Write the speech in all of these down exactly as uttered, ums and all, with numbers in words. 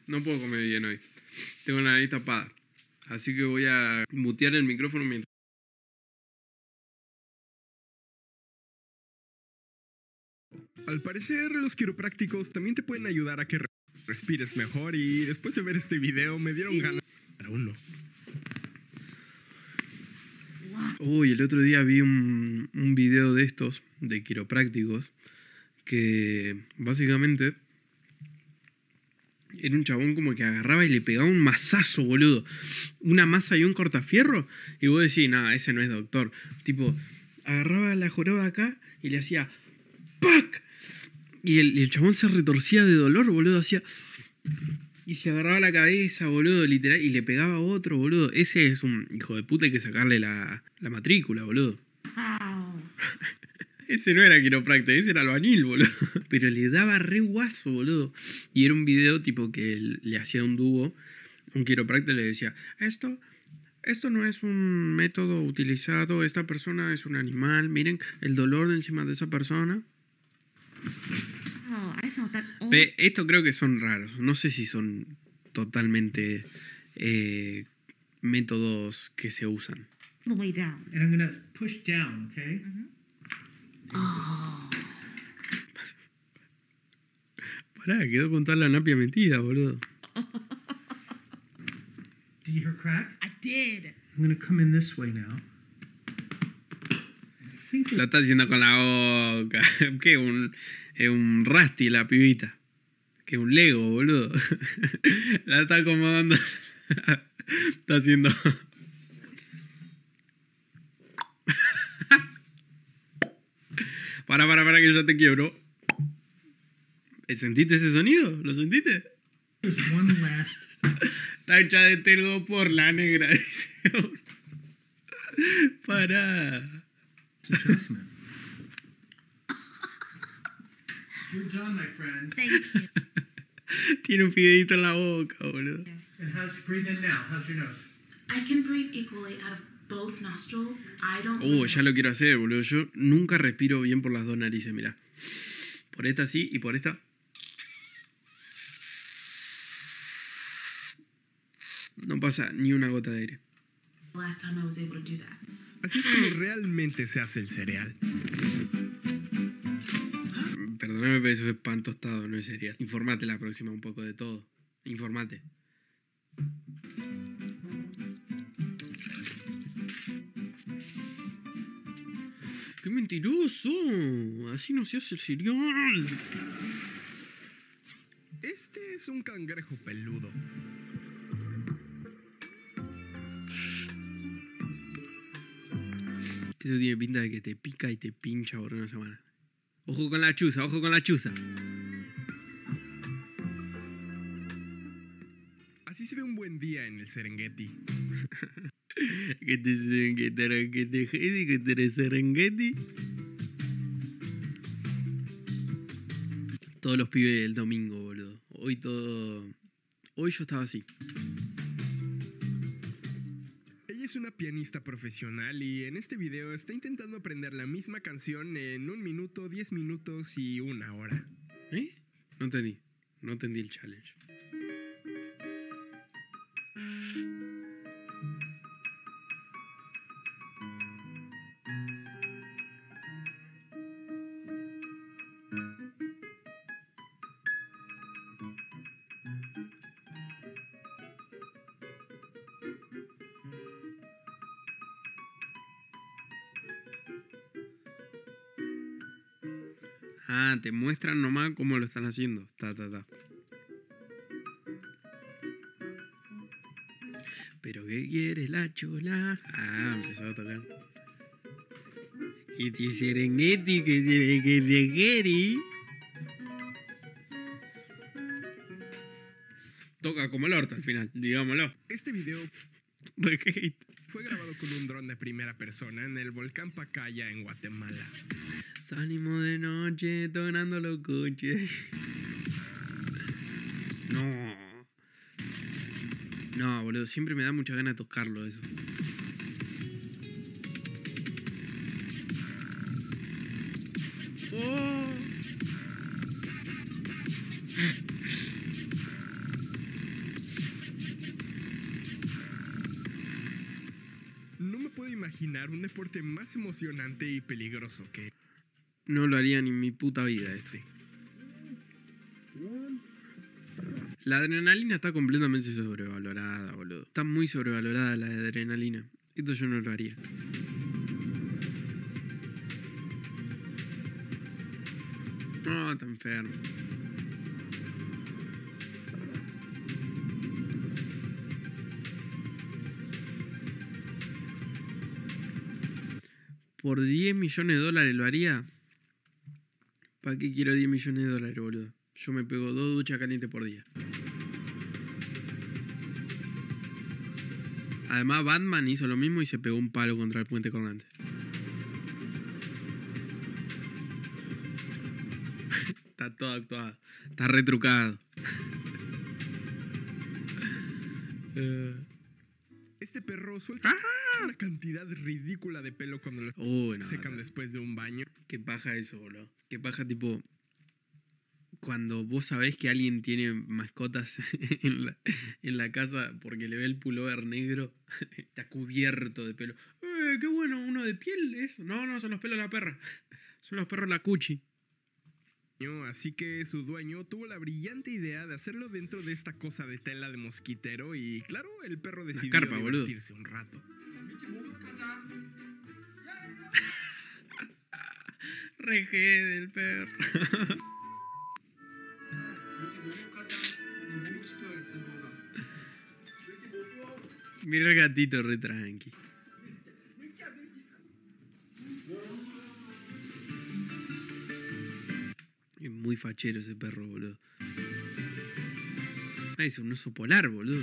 No puedo comer bien hoy. Tengo la nariz tapada. Así que voy a mutear el micrófono mientras... Al parecer, los quiroprácticos también te pueden ayudar a que re- respires mejor y después de ver este video me dieron ganas para uno. Uy, el otro día vi un, un video de estos, de quiroprácticos, que básicamente era un chabón como que agarraba y le pegaba un mazazo, boludo. Una masa y un cortafierro. Y vos decís, nada, ese no es doctor. Tipo, agarraba la joroba acá y le hacía ¡pac! Y el, y el chabón se retorcía de dolor, boludo. Hacía... Y se agarraba la cabeza, boludo, literal. Y le pegaba a otro, boludo. Ese es un hijo de puta, hay que sacarle la, la matrícula, boludo. Ese no era quiropráctico, ese era albañil, boludo. Pero le daba re guaso, boludo. Y era un video tipo que le hacía un dúo. Un quiropráctico le decía, esto, esto no es un método utilizado, esta persona es un animal, miren el dolor de encima de esa persona. Oh, I felt that all Ve, esto creo que son raros. No sé si son totalmente eh, métodos que se usan. the way down. And I'm gonna push down, okay? Pará, quedó con toda la napia metida, boludo. Do you hear crack? I did. I'm gonna come in this way now. I think Lo está haciendo con la boca. ¿Qué? Un, es un Rusty la pibita. Que un Lego, boludo. La está acomodando. Está haciendo... Para, para, para que ya te quiebro. ¿Sentiste ese sonido? ¿Lo sentiste? there's one last Está hecha de tergo por la negra. Para. adjustment. You're done, my friend. Thank you. Tiene un fideíto en la boca, boludo. And how's breathe in now? How's your nose? I can breathe equally out of both nostrils. I don't. Oh, ya lo quiero hacer, boludo. Yo nunca respiro bien por las dos narices, mirá. Por esta sí y por esta. No pasa ni una gota de aire. Last time I was able to do that. Así es como realmente se hace el cereal. Perdóname, pero eso es pan tostado, no es cereal. Informate la próxima un poco de todo. Informate. ¡Qué mentiroso! Así no se hace el cereal. Este es un cangrejo peludo. Eso tiene pinta de que te pica y te pincha por una semana. Ojo con la chuza, ojo con la chuza. Así se ve un buen día en el Serengeti. Que te serengeti, que te jedi, que te serengeti. Todos los pibes el domingo, boludo. Hoy todo... Hoy yo estaba así. Ella es una pianista profesional y en este video está intentando aprender la misma canción en un minuto, diez minutos y una hora. ¿Eh? No entendí. No entendí el challenge. Ah, te muestran nomás cómo lo están haciendo. Ta, ta, ta. ¿Pero qué quiere la chola? Ah, empezó a tocar. Que te serengeti, que te que te quiere. Toca como el orto al final, digámoslo. Este video Re hate. fue grabado con un dron de primera persona en el volcán Pacaya en Guatemala. Salimos de noche tonando los coches. No. No, boludo, siempre me da mucha ganas de tocarlo eso. Oh. imaginar un deporte más emocionante y peligroso que No lo haría ni en mi puta vida esto. La adrenalina está completamente sobrevalorada, boludo. Está muy sobrevalorada la adrenalina. Esto yo no lo haría. No, está enfermo. Por diez millones de dólares lo haría. ¿Para qué quiero diez millones de dólares, boludo? Yo me pego dos duchas calientes por día. Además, Batman hizo lo mismo y se pegó un palo contra el puente colgante. Está todo actuado. Está retrucado. uh. este perro suelta ¡Ah! una cantidad ridícula de pelo cuando lo Uy, no, secan no. después de un baño. Qué paja eso, boludo. Qué paja, tipo... Cuando vos sabés que alguien tiene mascotas en la, en la casa porque le ve el pullover negro, está cubierto de pelo. ¡Eh, qué bueno! ¿Uno de piel eso? No, no, son los pelos de la perra. Son los perros de la cuchi. Así que su dueño tuvo la brillante idea de hacerlo dentro de esta cosa de tela de mosquitero y claro, el perro decidió carpa, boludo. divertirse un rato. Reje del perro. Mira el gatito re tranqui. Es muy fachero ese perro, boludo. Ah, es un oso polar, boludo.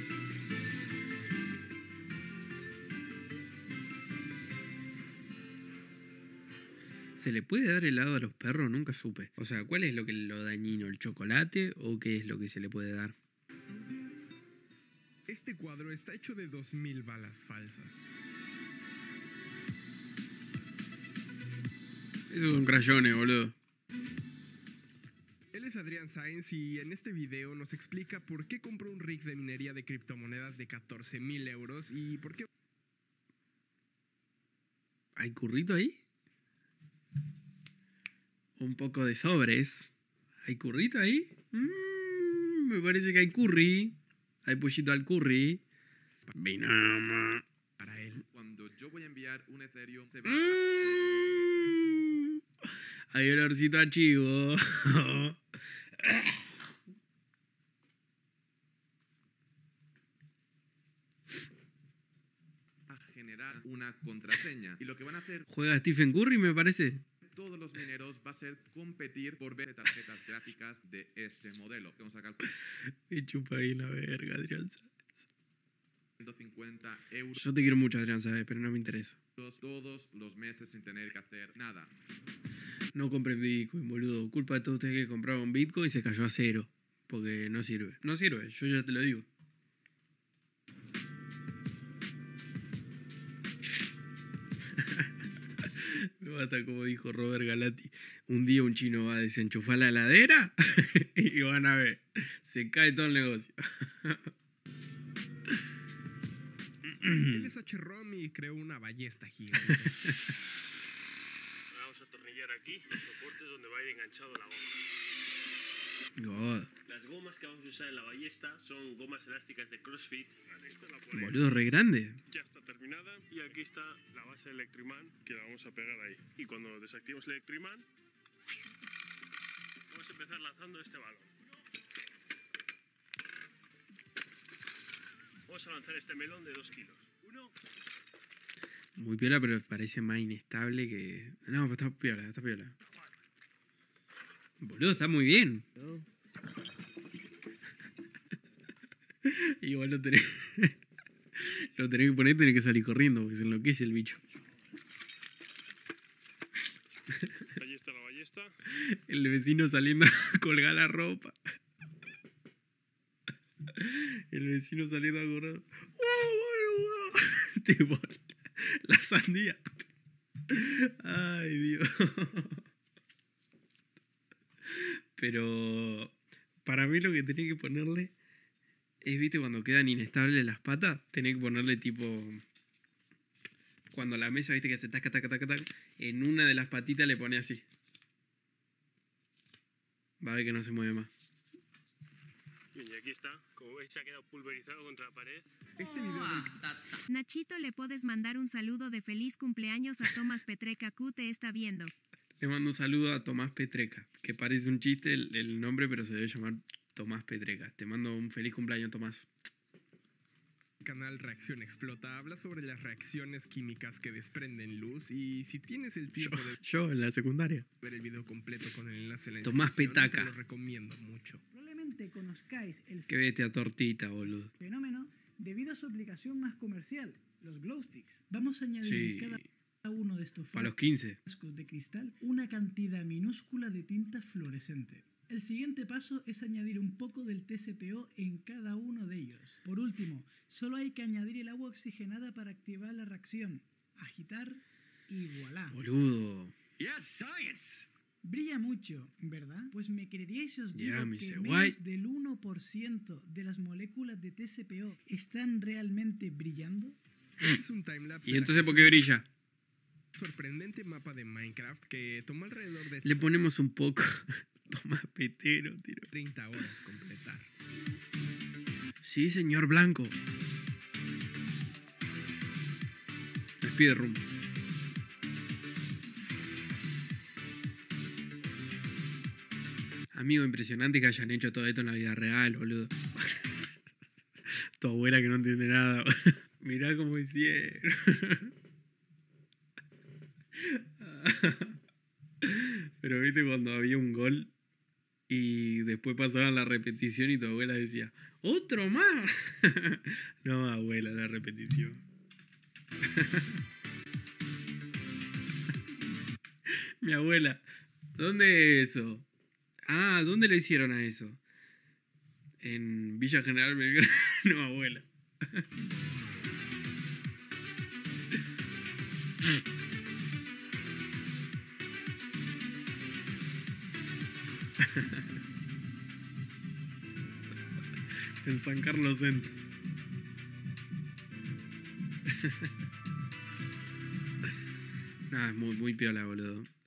¿Se le puede dar helado a los perros? Nunca supe. O sea, ¿cuál es lo que lo dañino? ¿El chocolate o qué es lo que se le puede dar? Este cuadro está hecho de dos mil balas falsas. Esos son crayones, boludo. Él es Adrián Sáenz y en este video nos explica por qué compró un rig de minería de criptomonedas de catorce mil euros y por qué... ¿Hay currito ahí? Un poco de sobres. ¿Hay currito ahí? Mm, me parece que hay curry. Hay pollito al curry. Vinama. para él. Cuando yo voy a enviar un Ethereum, se va a... Mm, hay olorcito a chivo. a generar una contraseña. Y lo que van a hacer Juega Stephen Curry, me parece. todos los mineros va a ser competir por ver tarjetas gráficas de este modelo. Vamos a calcular Me chupa ahí la verga, Adrián Sáenz. ciento cincuenta euros Yo te quiero mucho, Adrián Sáenz, pero no me interesa. todos los meses sin tener que hacer nada. No compren Bitcoin, boludo. Culpa de todos ustedes que compraron Bitcoin y se cayó a cero. Porque no sirve. No sirve, yo ya te lo digo. Me basta como dijo Robert Galati. Un día un chino va a desenchufar la heladera y van a ver. Se cae todo el negocio. Él es H. Rom y creó una ballesta gigante. Vamos a atornillar aquí los soportes donde va a ir enganchado la goma. God. Las gomas que vamos a usar en la ballesta son gomas elásticas de CrossFit. Esta la ponemos. Boludo, re grande. Ya está terminada y aquí está la base de Electriman que la vamos a pegar ahí. Y cuando desactivemos el Electriman, vamos a empezar lanzando este balón. Vamos a lanzar este melón de dos kilos. Uno, Muy piola, pero parece más inestable que... No, pero está piola, está piola. Boludo, está muy bien. Igual lo tenés... lo tenés que poner y tenés que salir corriendo porque se enloquece el bicho. ahí está la ballesta. El vecino saliendo a colgar la ropa. El vecino saliendo a correr. Tipo, la sandía. Ay, Dios. Pero para mí lo que tenés que ponerle es, viste, cuando quedan inestables las patas, tenés que ponerle tipo cuando la mesa, viste que se taca, taca, taca, taca, en una de las patitas le pone así. Va a ver que no se mueve más. Y aquí está. Como veis, se ha quedado pulverizado contra la pared. Este video del Nachito, le puedes mandar un saludo de feliz cumpleaños a Tomás Petreca Q te está viendo. Le mando un saludo a Tomás Petreca, que parece un chiste el, el nombre, pero se debe llamar Tomás Petreca. Te mando un feliz cumpleaños, Tomás. canal Reacción Explota habla sobre las reacciones químicas que desprenden luz y si tienes el Yo, tiempo de yo en la secundaria. ver el video completo con el enlace en la Tomás descripción, Petaca. te lo recomiendo mucho. Probablemente conozcáis el Que vete a tortita, boludo. fenómeno debido a su aplicación más comercial, los glow sticks. Vamos a añadir Sí. en cada uno de estos Para los quince. frascos de cristal una cantidad minúscula de tinta fluorescente. El siguiente paso es añadir un poco del T C P O en cada uno de ellos. Por último, solo hay que añadir el agua oxigenada para activar la reacción, agitar y voilà. Boludo. Yes, science. Brilla mucho, ¿verdad? Pues me creeríais si os digo Yeah, que mister menos White. del uno por ciento de las moléculas de T C P O están realmente brillando. Este es un timelapse ¿Y de la entonces por qué brilla? sorprendente mapa de Minecraft que tomó alrededor de Le ponemos un poco. Tomás Petero, tiro. treinta horas completar. Sí, señor Blanco. Speedrun. Amigo, impresionante que hayan hecho todo esto en la vida real, boludo. Tu abuela que no entiende nada. Mirá cómo hicieron. Pero viste cuando había un gol y después pasaban la repetición y tu abuela decía, ¡otro más! No, abuela, la repetición. Mi abuela, ¿dónde es eso? Ah, ¿dónde lo hicieron a eso? En Villa General Belgrano. No, abuela. En San Carlos Centro. Nada, es muy, muy piola, boludo.